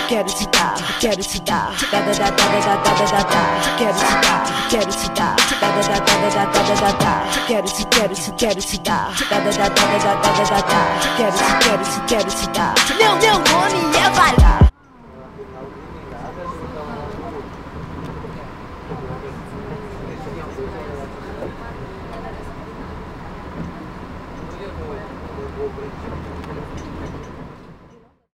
quero te dar, quero te dar, da da da da da da da da da, quero te dar, quero te dar, da da da da da da da da da, quero te dar, da da da da da da da da, quero te dar.